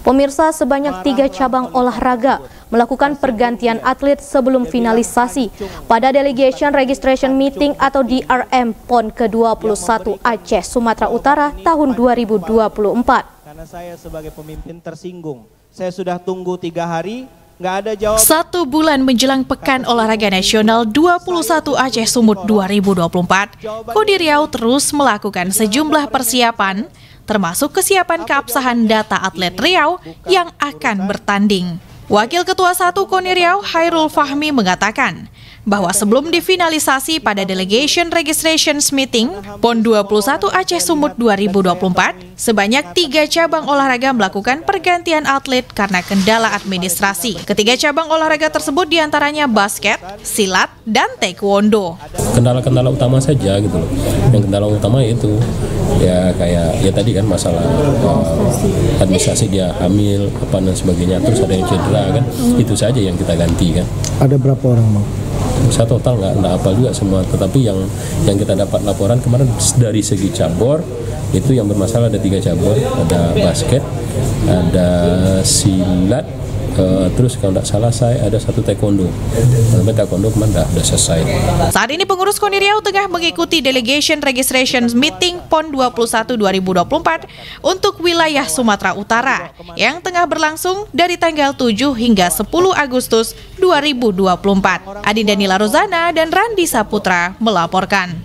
Pemirsa, sebanyak 3 cabang olahraga melakukan pergantian atlet sebelum finalisasi pada Delegation Registration Meeting atau DRM PON ke-21 Aceh, Sumatera Utara tahun 2024. Karena saya sebagai pemimpin tersinggung, saya sudah tunggu 3 hari, nggak ada jawaban. 1 bulan menjelang Pekan Olahraga Nasional 21 Aceh Sumut 2024, Koni Riau terus melakukan sejumlah persiapan, termasuk kesiapan keabsahan data atlet Riau yang akan bertanding. Wakil Ketua 1 Koni Riau, Hairul Fahmi, mengatakan bahwa sebelum difinalisasi pada Delegation Registration Meeting PON 21 Aceh Sumut 2024, sebanyak 3 cabang olahraga melakukan pergantian atlet karena kendala administrasi. Ketiga cabang olahraga tersebut diantaranya basket, silat, dan taekwondo. Kendala-kendala utama saja gitu loh. Yang kendala utama itu ya kayak ya tadi kan masalah administrasi, dia hamil apa dan sebagainya, terus ada yang cedera kan, itu saja yang kita ganti kan. Ada berapa orang, Bang? Saya total nggak apa juga semua, tetapi yang kita dapat laporan kemarin dari segi cabur itu yang bermasalah ada 3 cabur, ada basket, ada silat, terus kalau tidak salah saya ada 1 taekwondo. Tapi taekwondo kemarin sudah selesai. Saat ini pengurus Koni Riau tengah mengikuti Delegation Registration Meeting PON 21 2024 untuk wilayah Sumatera Utara yang tengah berlangsung dari tanggal 7 hingga 10 Agustus 2024. Adinda Nila Rozana dan Randi Saputra melaporkan.